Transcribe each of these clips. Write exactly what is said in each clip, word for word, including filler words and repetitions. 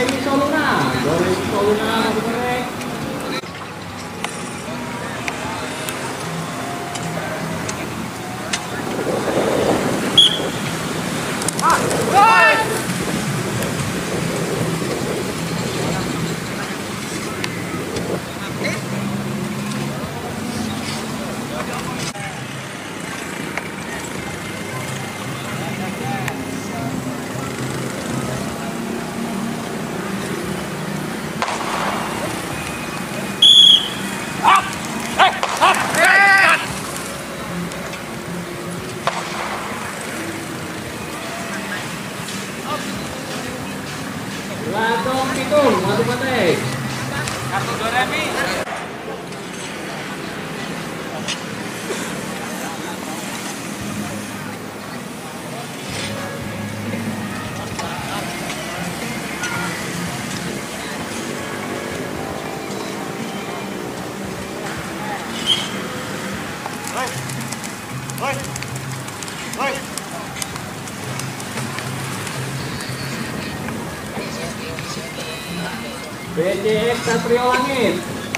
Doremi Soluna, Doremi Soluna masih korek. Ladong Pitung, Madu Patek. Kartu Doremi. Hoi. Hoi. Hoi. B C X Satrio Langit.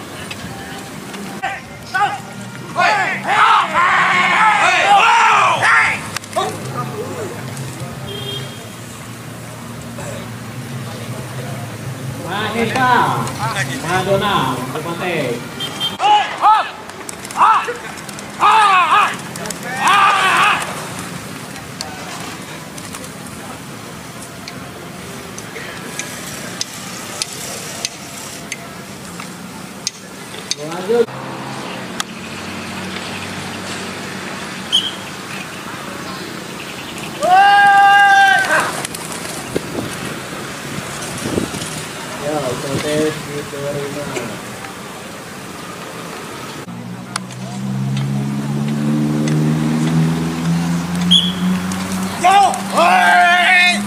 Mahesa, Madonna, Patek. Lanjut. Ya, protes diterima. Go! Hoi!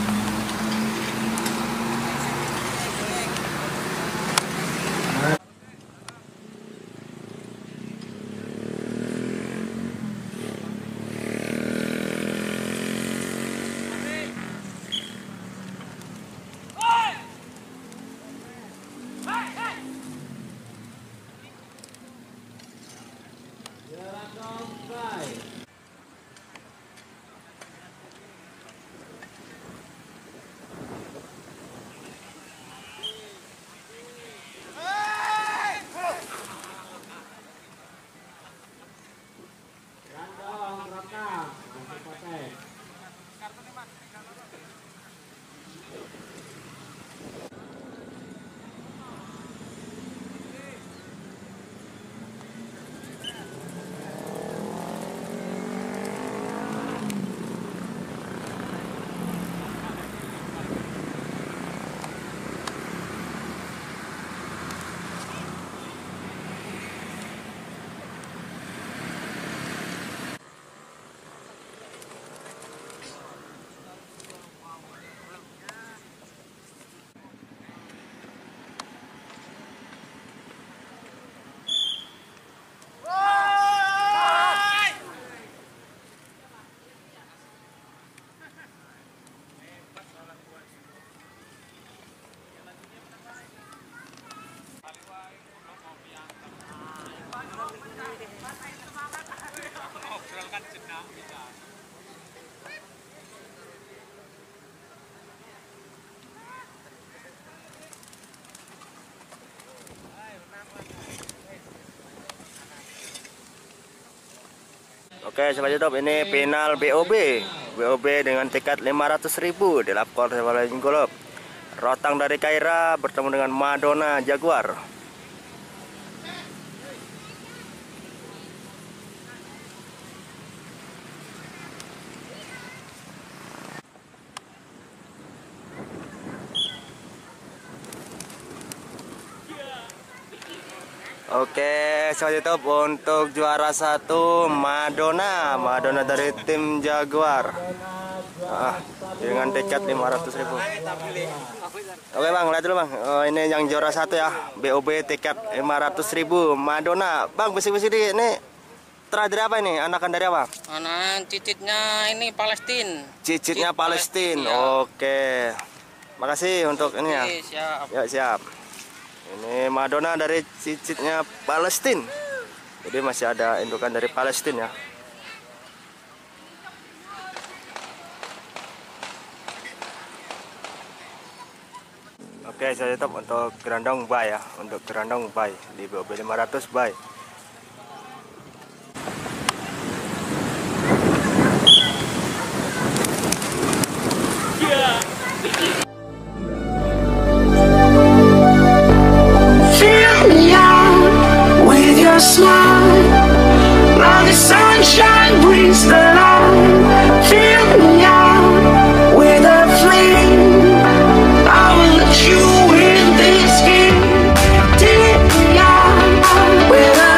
Oke, Sobat YouTube, ini final B O B. B O B dengan tiket lima ratus ribu di Lapkor Sevalajin Golop. Rotang dari Kaira bertemu dengan Madonna Jaguar. Oke, Sobat YouTube, untuk juara satu Madonna, Madonna dari tim Jaguar. Ah, dengan tiket lima ratus ribu. Oke Bang, lihat dulu Bang. Oh, ini yang juara satu ya, B O B tiket lima ratus ribu Madonna. Bang, besi-besi ini terakhir apa ini? Anakan dari apa? Anak cicitnya ini Palestina. Cicitnya Palestina. Ya. Oke. Makasih untuk ini ya. Oke, siap. Ya siap. Ini Madonna dari cicitnya Palestina. Jadi masih ada indukan dari Palestina ya. Oke, saya tutup untuk gerandong bay ya. Untuk gerandong bay di B O B lima ratus bay. Fill me out with your smile. Now the sunshine brings the light. Fill me out with a flame. I will let you in this game. Take me out with a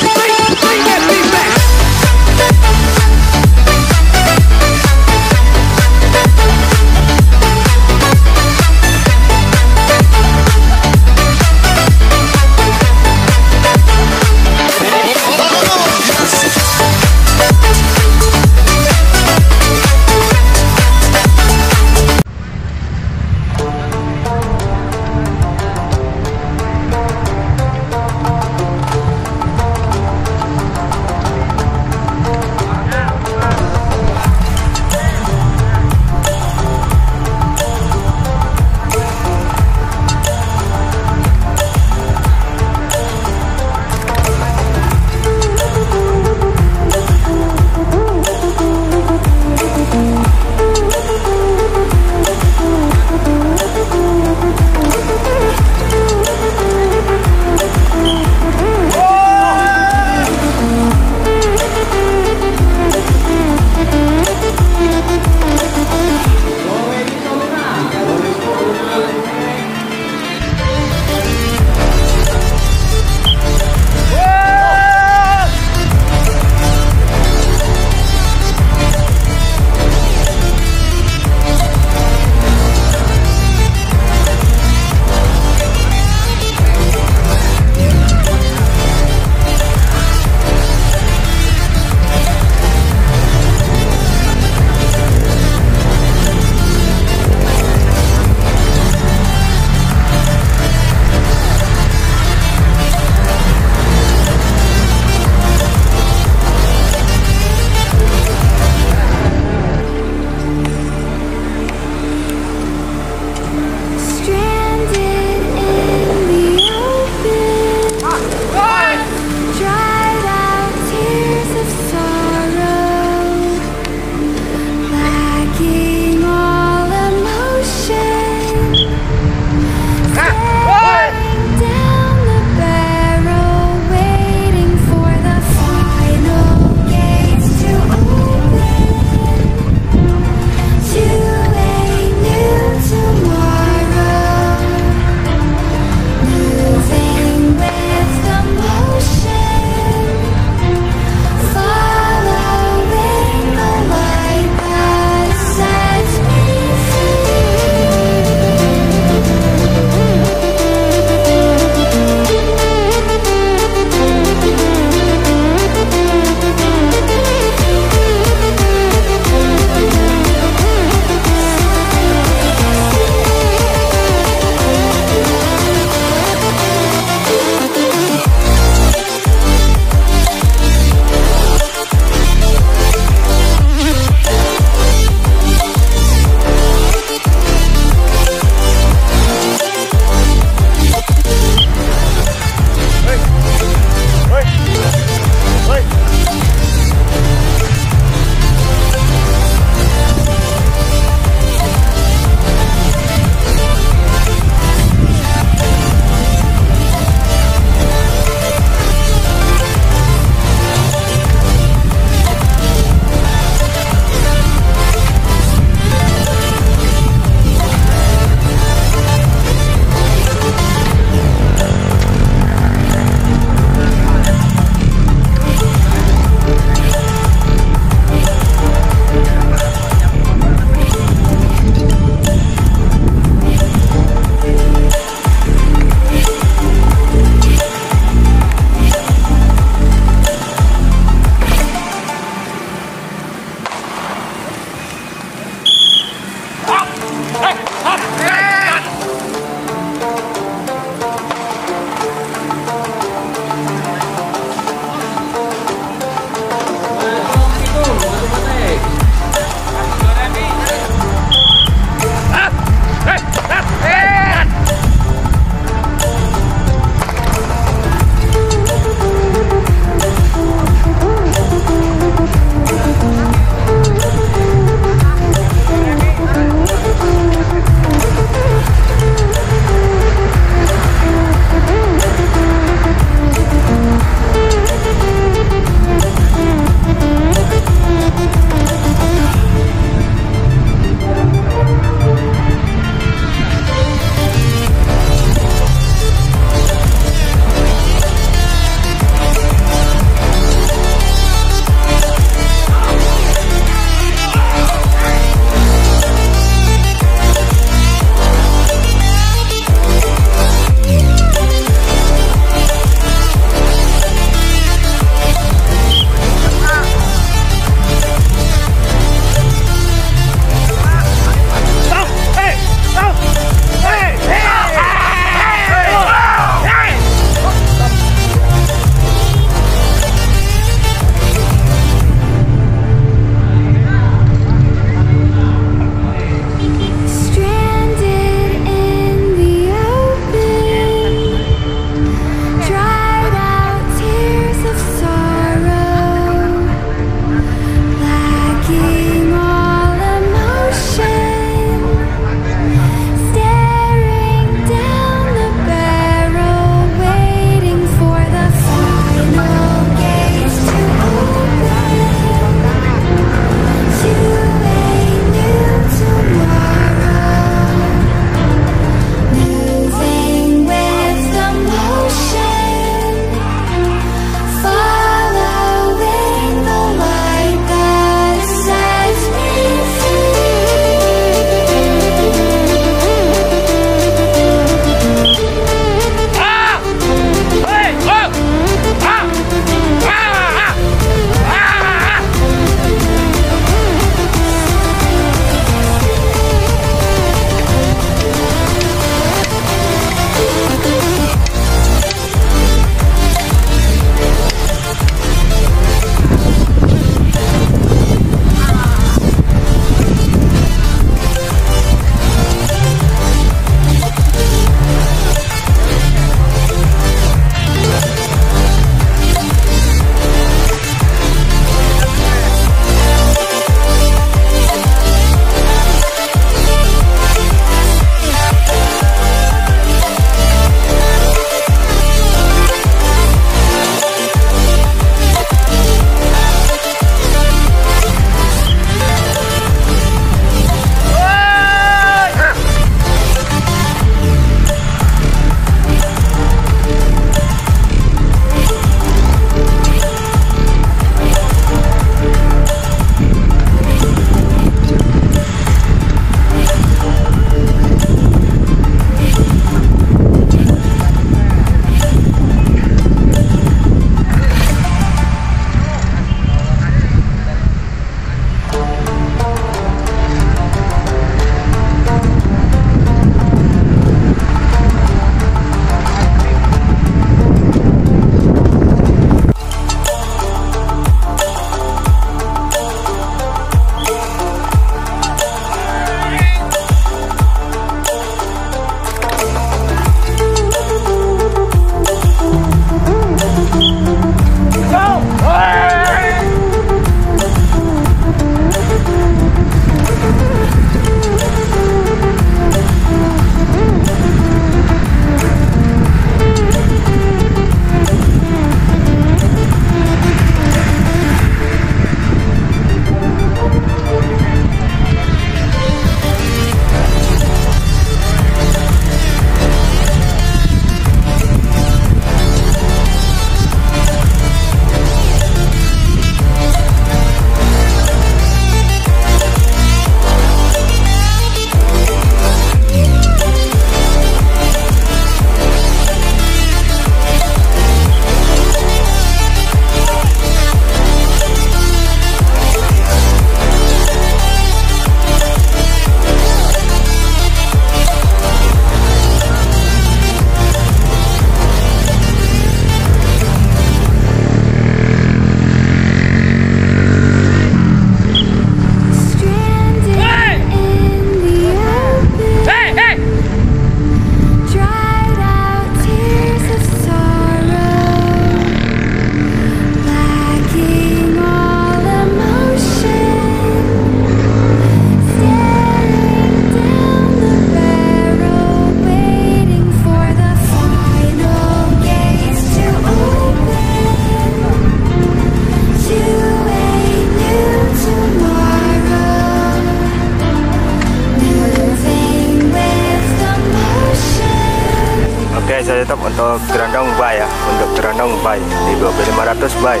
Oke, saya tutup untuk gerandong bay ya. Untuk gerandong bay di dua ribu lima ratus bay.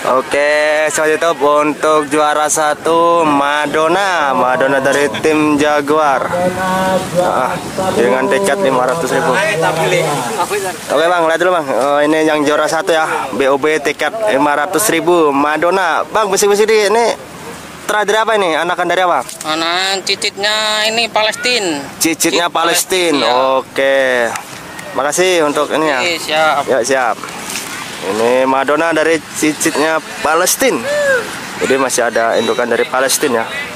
Oke, sobat YouTube, untuk juara satu Madonna, Madonna dari tim Jaguar. Nah, dengan tiket lima ratus ribu. Oke bang, lihat dulu bang. Oh, ini yang juara satu ya, B O B tiket lima ratus ribu Madonna. Bang, besi-besi di ini terakhir apa ini? Anakan dari apa? Anak cicitnya ini Palestina. Cicitnya Palestina. Ya. Oke. Makasih untuk ini ya. Oke, siap. Ya, siap. Ini Madonna dari cicitnya Palestina. Jadi masih ada indukan dari Palestina ya.